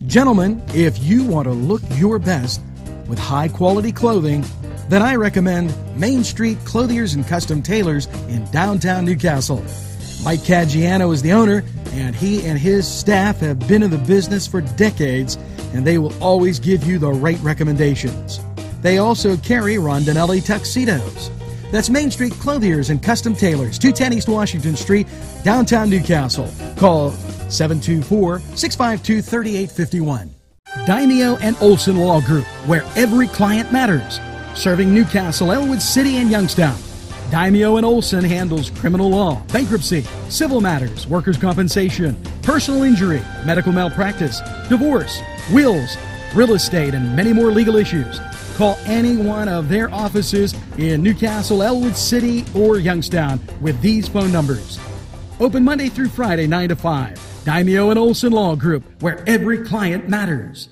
Gentlemen, if you want to look your best with high-quality clothing, then I recommend Main Street Clothiers and Custom Tailors in downtown Newcastle. Mike Caggiano is the owner, and he and his staff have been in the business for decades, and they will always give you the right recommendations. They also carry Rondinelli tuxedos. That's Main Street Clothiers and Custom Tailors, 210 East Washington Street, downtown Newcastle. Call 724-652-3851. Daimio and Olson Law Group, where every client matters. Serving Newcastle, Elwood City, and Youngstown. Daimio and Olson handles criminal law, bankruptcy, civil matters, workers' compensation, personal injury, medical malpractice, divorce, wills, real estate, and many more legal issues. Call any one of their offices in Newcastle, Elwood City, or Youngstown with these phone numbers. Open Monday through Friday, 9 to 5. Daimio and Olson Law Group, where every client matters.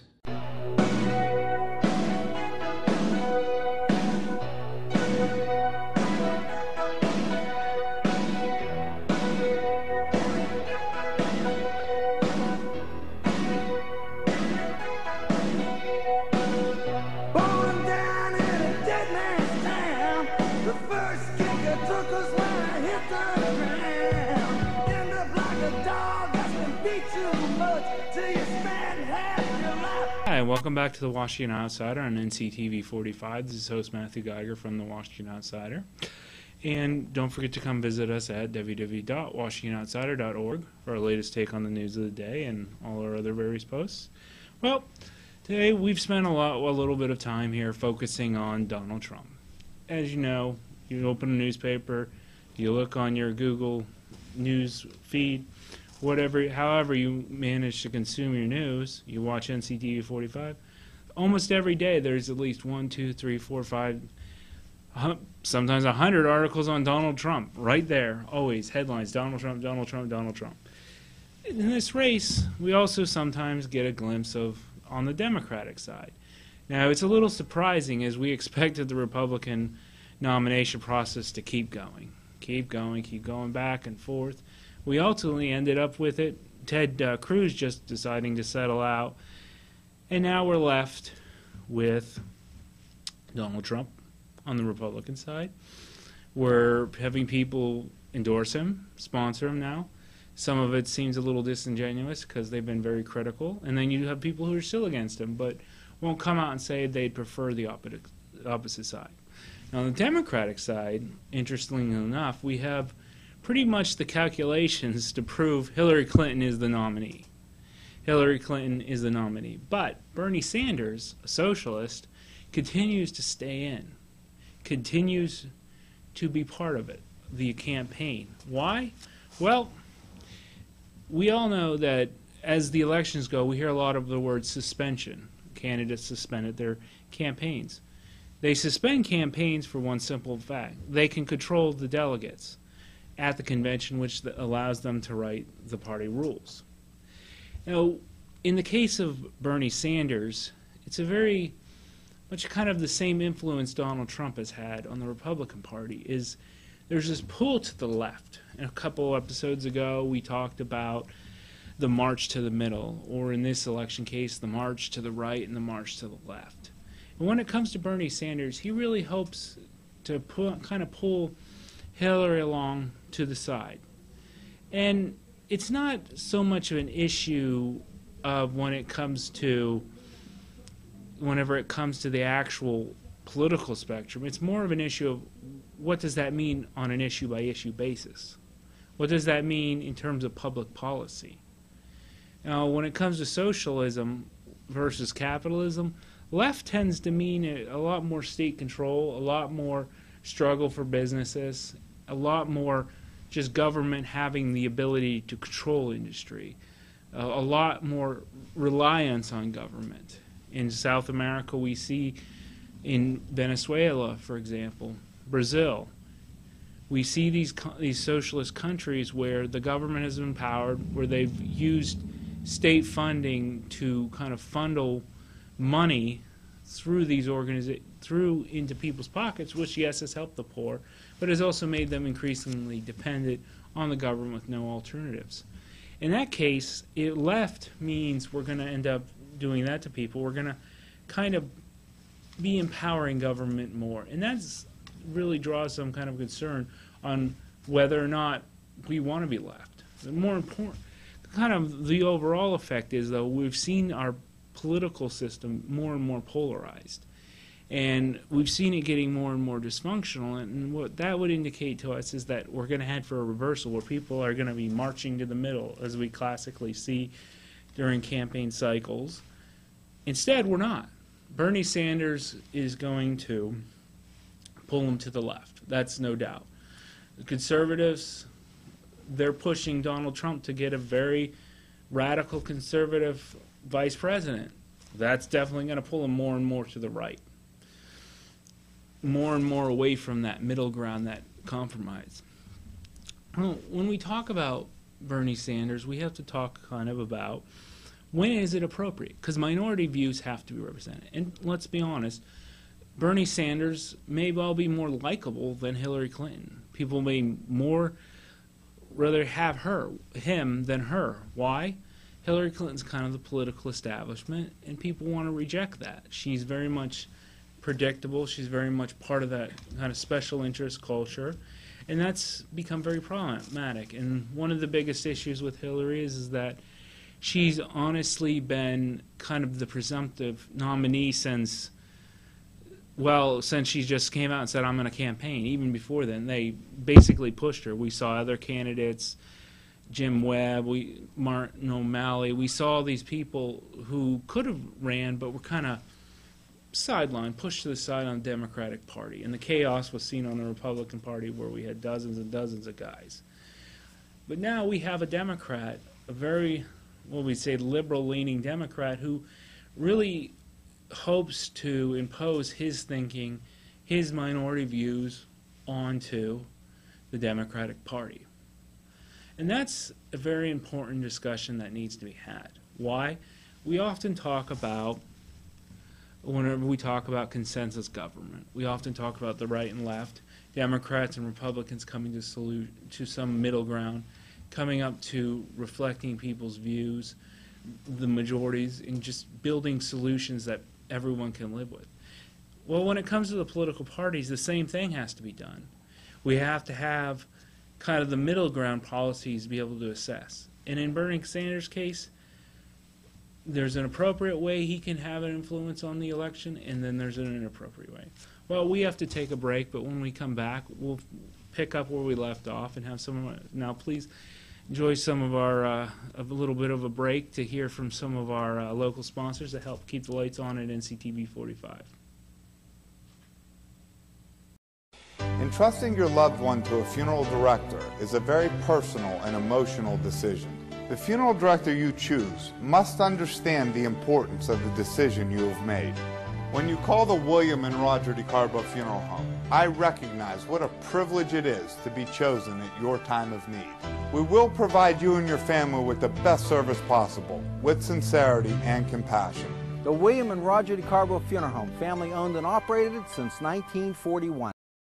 Hi, and welcome back to the Washington Outsider on NCTV 45. This is host Matthew Geiger from the Washington Outsider. And don't forget to come visit us at www.washingtonoutsider.org for our latest take on the news of the day and all our other various posts. Well, today we've spent a little bit of time here focusing on Donald Trump. As you know, you open a newspaper, you look on your Google News feed, however you manage to consume your news, you watch NCTV 45. Almost every day there's at least 1, 2, 3, 4, 5, sometimes 100 articles on Donald Trump. Right there, always headlines: Donald Trump, Donald Trump, Donald Trump. In this race, we also sometimes get a glimpse of on the Democratic side. Now, it's a little surprising, as we expected the Republican nomination process to keep going back and forth. We ultimately ended up with it, Ted Cruz just deciding to settle out, and now we're left with Donald Trump on the Republican side. We're having people endorse him, sponsor him now. Some of it seems a little disingenuous because they've been very critical, and then you have people who are still against him but won't come out and say they'd prefer the opposite side. Now, on the Democratic side, interestingly enough, we have pretty much the calculations to prove Hillary Clinton is the nominee. Hillary Clinton is the nominee. But Bernie Sanders, a socialist, continues to stay in, continues to be part of it, the campaign. Why? Well, we all know that as the elections go, we hear a lot of the word suspension. Candidates suspended their campaigns. They suspend campaigns for one simple fact: they can control the delegates at the convention, which allows them to write the party rules. Now, in the case of Bernie Sanders, it's a very much kind of the same influence Donald Trump has had on the Republican Party. Is there's this pull to the left. And a couple episodes ago, we talked about the march to the middle, or in this election case, the march to the right and the march to the left. And when it comes to Bernie Sanders, he really hopes to kind of pull Hillary along to the side. And it's not so much of an issue of whenever it comes to the actual political spectrum. It's more of an issue of what does that mean on an issue-by-issue basis? What does that mean in terms of public policy? Now, when it comes to socialism versus capitalism, left tends to mean a lot more state control, a lot more struggle for businesses, a lot more just government having the ability to control industry, a lot more reliance on government. In South America, we see in Venezuela, for example, Brazil, we see these socialist countries where the government has been empowered, where they've used state funding to kind of funnel money through these through into people's pockets, which yes has helped the poor, but has also made them increasingly dependent on the government with no alternatives. In that case, left means we're going to end up doing that to people, we're going to kind of be empowering government more. And that's really draws some kind of concern on whether or not we want to be left. The more important, kind of the overall effect is, though, we've seen our political system more and more polarized. And we've seen it getting more and more dysfunctional, and what that would indicate to us is that we're going to head for a reversal where people are going to be marching to the middle, as we classically see during campaign cycles. Instead, we're not. Bernie Sanders is going to pull them to the left. That's no doubt. The conservatives, they're pushing Donald Trump to get a very radical conservative vice president. That's definitely going to pull him more and more to the right. More and more away from that middle ground, that compromise. Well, when we talk about Bernie Sanders, we have to talk kind of about when is it appropriate? Because minority views have to be represented. And let's be honest, Bernie Sanders may well be more likable than Hillary Clinton. People may more rather have him than her. Why? Hillary Clinton's kind of the political establishment, and people want to reject that. She's very much predictable. She's very much part of that kind of special interest culture, and that's become very problematic. And one of the biggest issues with Hillary is that she's honestly been kind of the presumptive nominee since she just came out and said, I'm going to campaign. Even before then, they basically pushed her. We saw other candidates, Jim Webb, Martin O'Malley. We saw these people who could have ran but were kind of sidelined, pushed to the side on the Democratic Party. And the chaos was seen on the Republican Party, where we had dozens and dozens of guys. But now we have a Democrat, a very, we'd say, liberal-leaning Democrat, who really hopes to impose his thinking, his minority views onto the Democratic Party. And that's a very important discussion that needs to be had. Why? We often talk about, whenever we talk about consensus government, we often talk about the right and left, Democrats and Republicans coming to some middle ground, coming up to reflecting people's views, the majorities, and just building solutions that everyone can live with. Well, when it comes to the political parties, the same thing has to be done. We have to have kind of the middle ground policies to be able to assess. And in Bernie Sanders' case, there's an appropriate way he can have an influence on the election, and then there's an inappropriate way. Well, we have to take a break, but when we come back, we'll pick up where we left off and have some. Now, please enjoy some of our a little bit of a break to hear from some of our local sponsors that help keep the lights on at NCTV 45. Entrusting your loved one to a funeral director is a very personal and emotional decision. The funeral director you choose must understand the importance of the decision you have made. When you call the William and Roger DeCarbo Funeral Home, I recognize what a privilege it is to be chosen at your time of need. We will provide you and your family with the best service possible, with sincerity and compassion. The William and Roger DeCarbo Funeral Home, family owned and operated since 1941.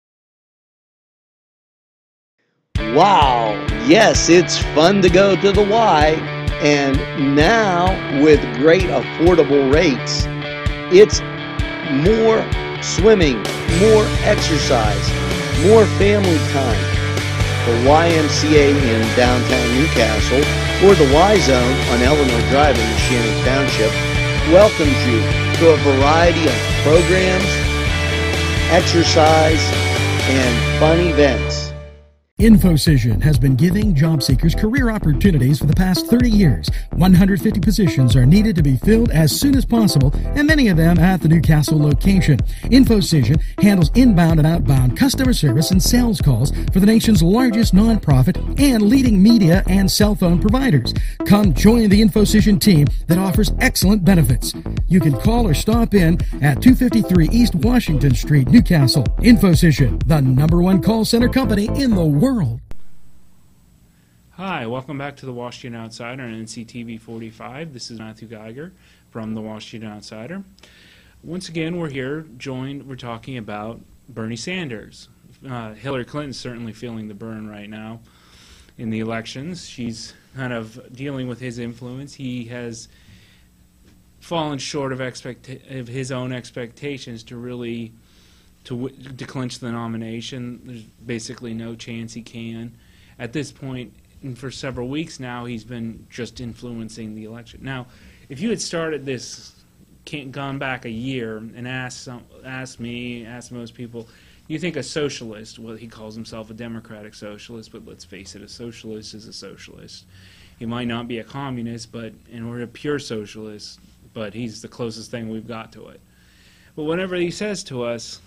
Wow, yes, it's fun to go to the Y, and now with great affordable rates, it's more swimming, more exercise, more family time. The YMCA in downtown Newcastle or the Y Zone on Eleanor Drive in Shannon Township welcomes you to a variety of programs, exercise, and fun events. InfoCision has been giving job seekers career opportunities for the past 30 years. 150 positions are needed to be filled as soon as possible, and many of them at the Newcastle location. InfoCision handles inbound and outbound customer service and sales calls for the nation's largest nonprofit and leading media and cell phone providers. Come join the InfoCision team that offers excellent benefits. You can call or stop in at 253 East Washington Street, Newcastle. InfoCision, the #1 call center company in the world. Hi, welcome back to the Washington Outsider on NCTV 45. This is Matthew Geiger from the Washington Outsider. Once again, we're talking about Bernie Sanders. Hillary Clinton's certainly feeling the burn right now in the elections. She's kind of dealing with his influence. He has fallen short of his own expectations to really to clinch the nomination. There's basically no chance he can. At this point, and for several weeks now, he's been just influencing the election. Now, if you had started this, gone back a year and asked me, asked most people, you think a socialist, well, he calls himself a democratic socialist, but let's face it, a socialist is a socialist. He might not be a communist, or a pure socialist, but he's the closest thing we've got to it. But whenever he says to us,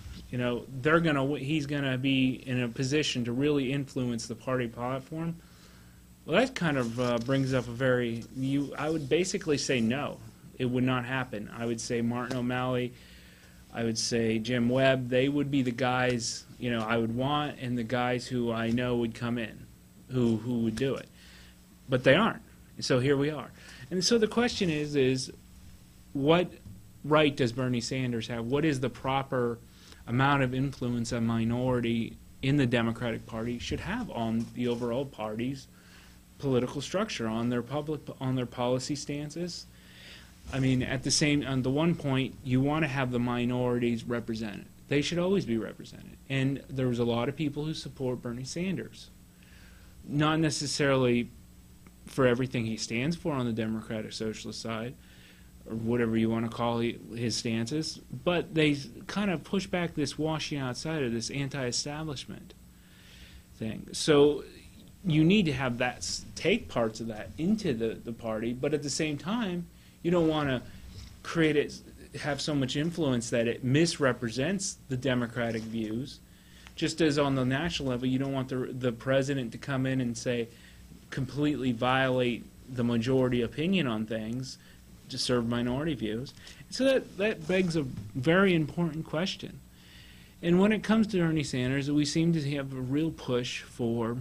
he's gonna be in a position to really influence the party platform, well, that kind of brings up I would basically say no. It would not happen. I would say Martin O'Malley, I would say Jim Webb, they would be the guys, I would want, and the guys who I know would come in, who would do it. But they aren't. So here we are. And so the question is what right does Bernie Sanders have? What is the proper amount of influence a minority in the Democratic Party should have on the overall party's political structure, on their policy stances? I mean, on the one point, you want to have the minorities represented. They should always be represented. And there was a lot of people who support Bernie Sanders. Not necessarily for everything he stands for on the Democratic Socialist side, or whatever you want to call his stances, but they kind of push back this washing outside of this anti-establishment thing. So you need to have take parts of that into the party, but at the same time, you don't want to have so much influence that it misrepresents the Democratic views. Just as on the national level, you don't want the president to come in and completely violate the majority opinion on things to serve minority views. So that begs a very important question. And when it comes to Bernie Sanders, we seem to have a real push for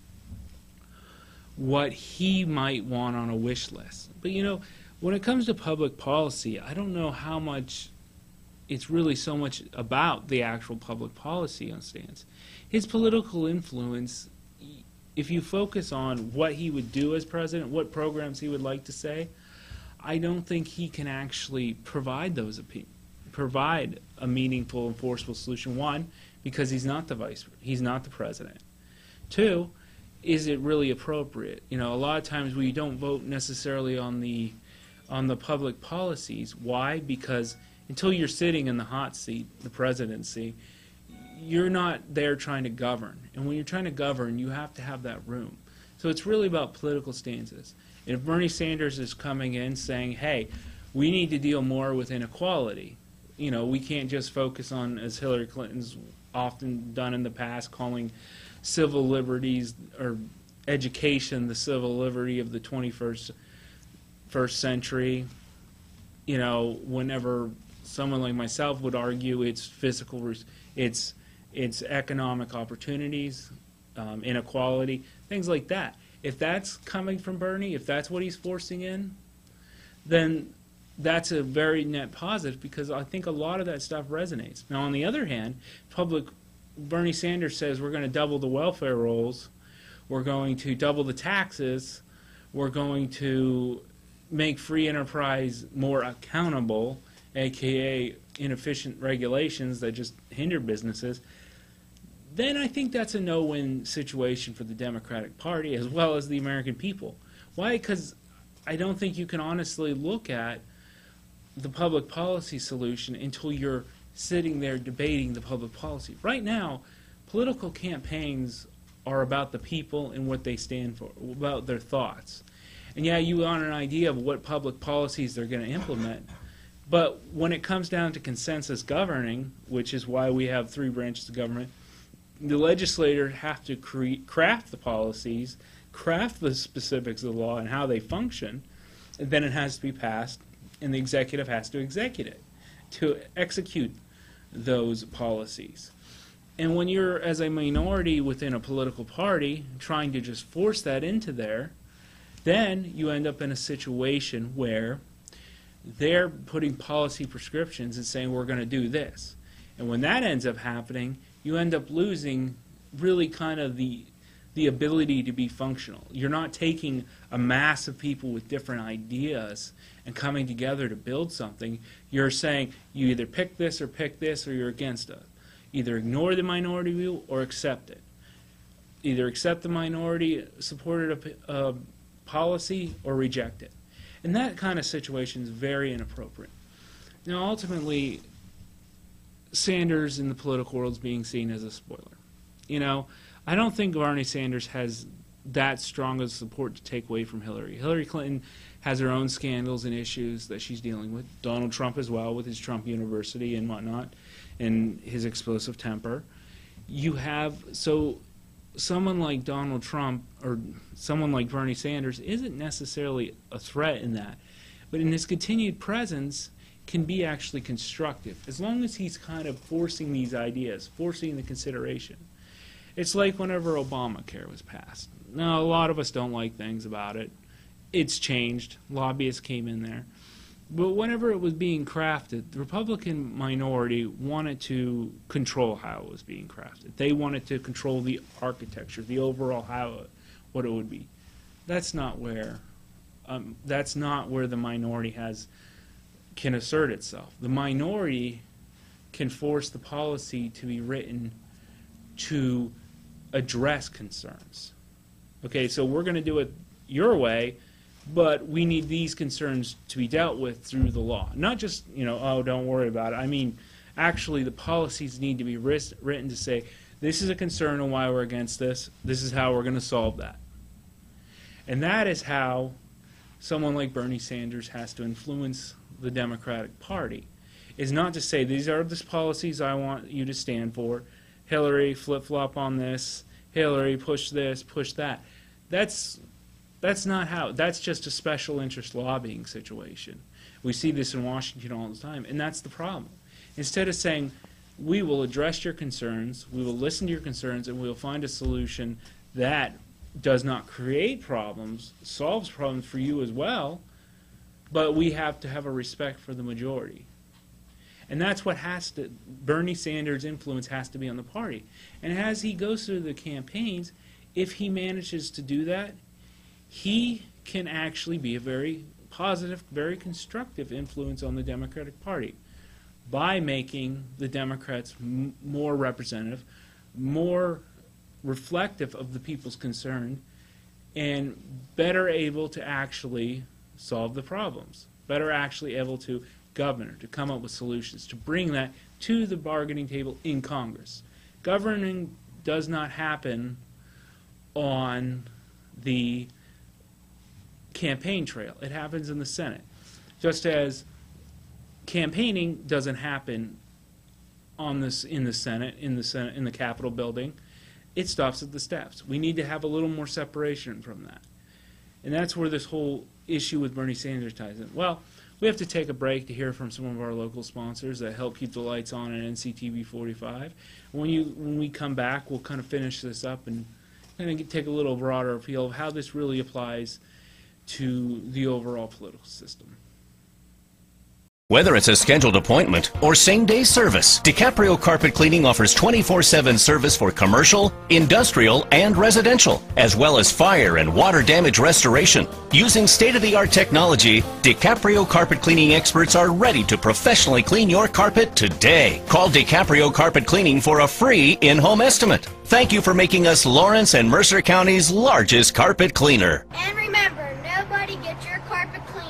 what he might want on a wish list. But when it comes to public policy, I don't know how much it's really so much about the actual public policy on stance. His political influence, if you focus on what he would do as president, what programs he would like to say, I don't think he can actually provide provide a meaningful, enforceable solution. One, because he's not the president. Two, is it really appropriate? A lot of times we don't vote necessarily on the public policies. Why? Because until you're sitting in the hot seat, the presidency, you're not there trying to govern. And when you're trying to govern, you have to have that room. So it's really about political stances. And if Bernie Sanders is coming in saying, hey, we need to deal more with inequality, we can't just focus on, as Hillary Clinton's often done in the past, calling civil liberties or education the civil liberty of the 21st century. Whenever someone like myself would argue it's it's economic opportunities, inequality, things like that. If that's coming from Bernie, if that's what he's forcing in, then that's a very net positive, because I think a lot of that stuff resonates. Now, on the other hand, Bernie Sanders says we're going to double the welfare rolls, we're going to double the taxes, we're going to make free enterprise more accountable, aka inefficient regulations that just hinder businesses, then I think that's a no-win situation for the Democratic Party as well as the American people. Why? Because I don't think you can honestly look at the public policy solution until you're sitting there debating the public policy. Right now, political campaigns are about the people and what they stand for, about their thoughts. And yeah, you want an idea of what public policies they're going to implement, but when it comes down to consensus governing, which is why we have 3 branches of government, the legislators have to craft the policies, craft the specifics of the law and how they function, and then it has to be passed, and the executive has to execute those policies. And when you're, as a minority within a political party, trying to just force that into there, then you end up in a situation where they're putting policy prescriptions and saying, we're going to do this. And when that ends up happening, you end up losing really kind of the the ability to be functional. You're not taking a mass of people with different ideas and coming together to build something. You're saying you either pick this or you're against it. Either ignore the minority view or accept it. Either accept the minority supported policy or reject it. And that kind of situation is very inappropriate. Now, ultimately, Sanders in the political world is being seen as a spoiler. You know, I don't think Bernie Sanders has that strong of support to take away from Hillary. Hillary Clinton has her own scandals and issues that she's dealing with. Donald Trump as well, with his Trump University and whatnot, and his explosive temper. You have, so someone like Donald Trump or someone like Bernie Sanders isn't necessarily a threat in that, but in his continued presence can be actually constructive, as long as he's kind of forcing these ideas, forcing the consideration. It's like whenever Obamacare was passed. Now, a lot of us don't like things about it. It's changed. Lobbyists came in there. But whenever it was being crafted, the Republican minority wanted to control how it was being crafted. They wanted to control the architecture, the overall what it would be. That's not where the minority can assert itself. The minority can force the policy to be written to address concerns. Okay, so we're going to do it your way, but we need these concerns to be dealt with through the law. Not just, oh, don't worry about it. I mean, actually, the policies need to be written to say, this is a concern and why we're against this. This is how we're going to solve that. And that is how someone like Bernie Sanders has to influence the Democratic Party, is not to say, these are the policies I want you to stand for. Hillary, flip-flop on this. Hillary, push this, push that. That's not how. That's just a special interest lobbying situation. We see this in Washington all the time, and that's the problem. Instead of saying, we will address your concerns, we will listen to your concerns, and we will find a solution that does not create problems, solves problems for you as well, but we have to have a respect for the majority. And that's what Bernie Sanders' influence has to be on the party. And as he goes through the campaigns, if he manages to do that, he can actually be a very positive, very constructive influence on the Democratic Party by making the Democrats more representative, more reflective of the people's concern, and better able to actually solve the problems, better actually able to govern, to come up with solutions, to bring that to the bargaining table in Congress. Governing does not happen on the campaign trail. It happens in the Senate. Just as campaigning doesn't happen in the Senate, in the Capitol building, it stops at the steps. We need to have a little more separation from that. And that's where this whole issue with Bernie Sanders ties in. Well, we have to take a break to hear from some of our local sponsors that help keep the lights on at NCTV 45. When we come back, we'll kind of finish this up and kind of take a little broader appeal of how this really applies to the overall political system. Whether it's a scheduled appointment or same-day service, DiCaprio Carpet Cleaning offers 24/7 service for commercial, industrial, and residential, as well as fire and water damage restoration. Using state-of-the-art technology, DiCaprio Carpet Cleaning experts are ready to professionally clean your carpet today. Call DiCaprio Carpet Cleaning for a free in-home estimate. Thank you for making us Lawrence and Mercer County's largest carpet cleaner. And remember, nobody gets your carpet cleaner.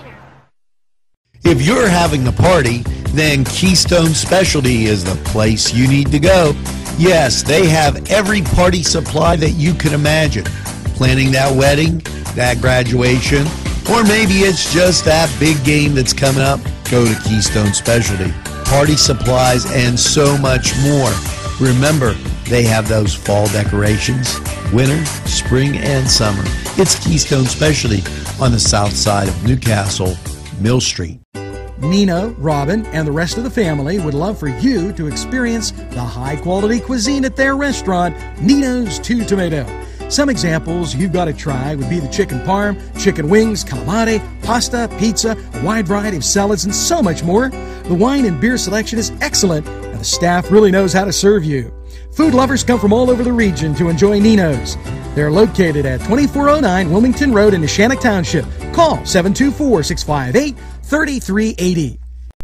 If you're having a party, then Keystone Specialty is the place you need to go. Yes, they have every party supply that you can imagine. Planning that wedding, that graduation, or maybe it's just that big game that's coming up, go to Keystone Specialty. Party supplies and so much more. Remember, they have those fall decorations, winter, spring, and summer. It's Keystone Specialty on the south side of Newcastle, Mill Street. Nina, Robin, and the rest of the family would love for you to experience the high-quality cuisine at their restaurant, Nino's Two Tomato. Some examples you've got to try would be the chicken parm, chicken wings, calamari, pasta, pizza, a wide variety of salads, and so much more. The wine and beer selection is excellent, and the staff really knows how to serve you. Food lovers come from all over the region to enjoy Nino's. They're located at 2409 Wilmington Road in Neshannock Township. Call 724-658-3380.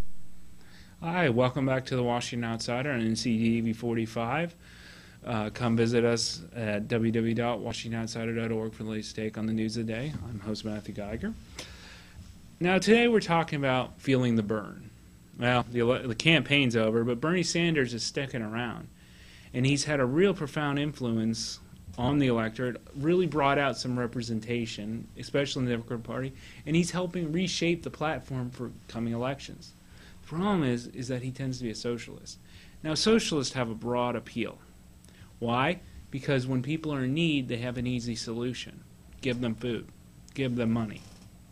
Hi, welcome back to the Washington Outsider on NCDV 45. Come visit us at www.washingtonoutsider.org for the latest take on the news of the day. I'm host Matthew Geiger. Now, today we're talking about feeling the burn. Well, the campaign's over, but Bernie Sanders is sticking around. And he's had a real profound influence on the electorate, really brought out some representation, especially in the Democratic Party, and he's helping reshape the platform for coming elections. The problem is that he tends to be a socialist. Now, socialists have a broad appeal. Why? Because when people are in need, they have an easy solution. Give them food. Give them money.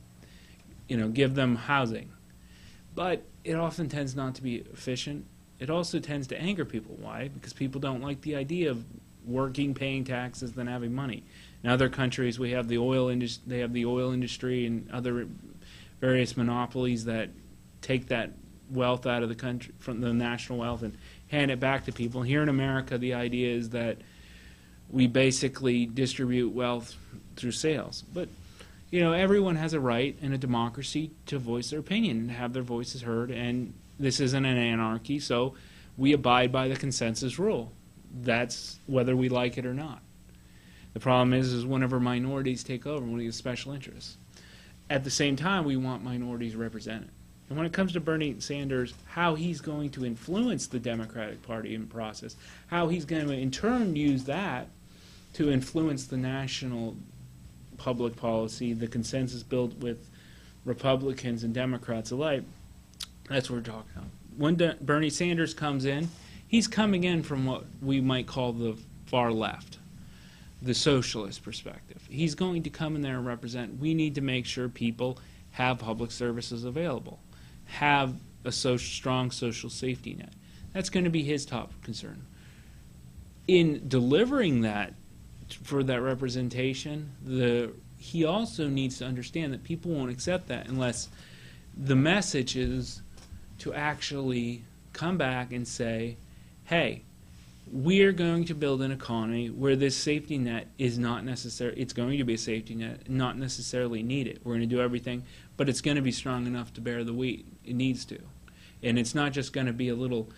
Give them housing. But it often tends not to be efficient. It also tends to anger people. Why? Because people don't like the idea of working, paying taxes, then having money. In other countries, we have the oil industry. They have the oil industry and other various monopolies that take that wealth out of the country, from the national wealth, and hand it back to people. Here in America, the idea is that we basically distribute wealth through sales. But everyone has a right in a democracy to voice their opinion and have their voices heard. And this isn't an anarchy, so we abide by the consensus rule. That's whether we like it or not. The problem is whenever minorities take over, when we have special interests. At the same time, we want minorities represented. And when it comes to Bernie Sanders, how he's going to influence the Democratic Party in the process, how he's going to in turn use that to influence the national public policy, the consensus built with Republicans and Democrats alike, that's what we're talking about. When Bernie Sanders comes in, he's coming in from what we might call the far left, the socialist perspective. He's going to come in there and represent, we need to make sure people have public services available, have a strong social safety net. That's going to be his top concern. In delivering that, for that representation, he also needs to understand that people won't accept that unless the message is to actually come back and say, hey, we're going to build an economy where this safety net is not necessary. It's going to be a safety net, not necessarily needed. We're going to do everything, but it's going to be strong enough to bear the weight it needs to. And it's not just going to be a little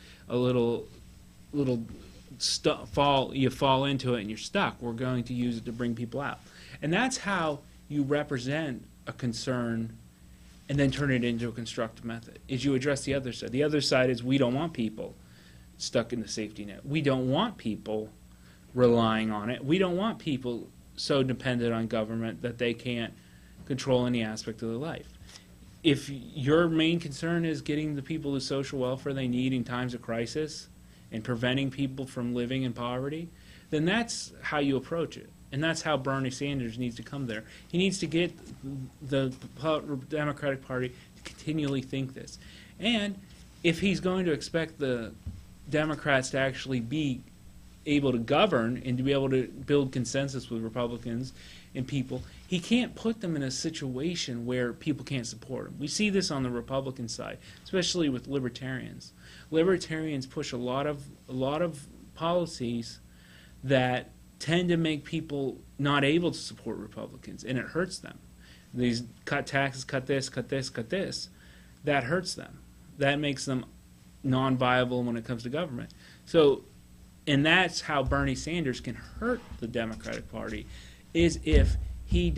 you fall into it and you're stuck. We're going to use it to bring people out. And that's how you represent a concern and then turn it into a constructive method, is you address the other side. The other side is we don't want people stuck in the safety net. We don't want people relying on it. We don't want people so dependent on government that they can't control any aspect of their life. If your main concern is getting the people the social welfare they need in times of crisis and preventing people from living in poverty, then that's how you approach it. And that's how Bernie Sanders needs to come there. He needs to get the Democratic Party to continually think this. And if he's going to expect the Democrats to actually be able to govern and to be able to build consensus with Republicans and people, he can't put them in a situation where people can't support him. We see this on the Republican side, especially with libertarians. Libertarians push a lot of policies that tend to make people not able to support Republicans, and it hurts them. These cut taxes, cut this, cut this, cut this, that hurts them. That makes them non-viable when it comes to government. So, and that's how Bernie Sanders can hurt the Democratic Party, is if he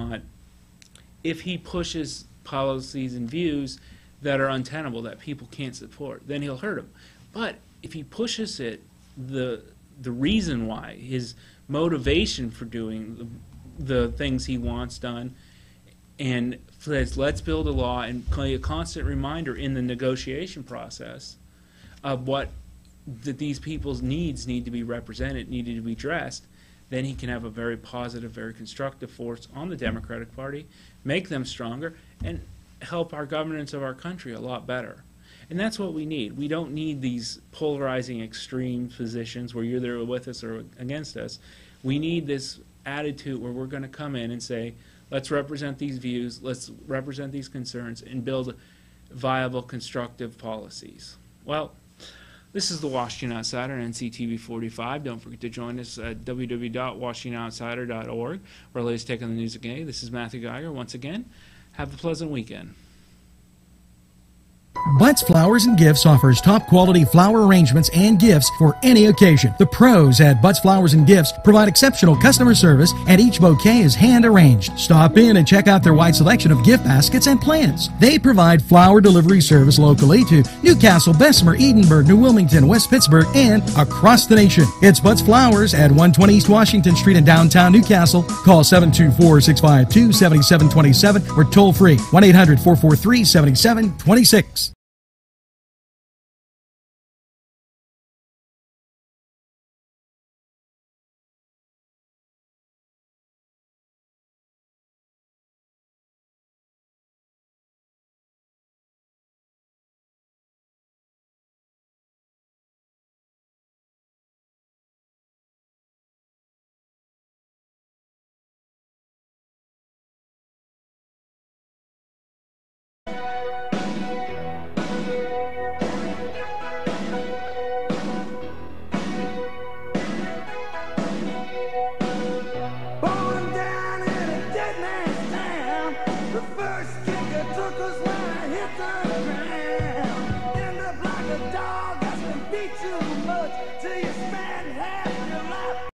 pushes policies and views that are untenable, that people can't support, then he'll hurt them. But if he pushes it, the reason why, his motivation for doing the things he wants done, and says, let's build a law, and play a constant reminder in the negotiation process of what that these people's needs need to be represented, needed to be addressed, then he can have a very positive, very constructive force on the Democratic Party, make them stronger, and help our governance of our country a lot better. And that's what we need. We don't need these polarizing extreme positions where you're either with us or against us. We need this attitude where we're going to come in and say, let's represent these views, let's represent these concerns, and build viable, constructive policies. Well, This is the Washington Outsider on NCTV 45. Don't forget to join us at www.washingtonoutsider.org for our latest take on the news of the day. This is Matthew Geiger once again. Have a pleasant weekend. Butts Flowers and Gifts offers top quality flower arrangements and gifts for any occasion. The pros at Butts Flowers and Gifts provide exceptional customer service, and each bouquet is hand arranged. Stop in and check out their wide selection of gift baskets and plants. They provide flower delivery service locally to Newcastle, Bessemer, Edinburgh, New Wilmington, West Pittsburgh, and across the nation. It's Butts Flowers at 120 East Washington Street in downtown Newcastle. Call 724-652-7727 or toll free 1-800-443-7726. Born down in a dead man's town, the first kicker took us when I hit the ground.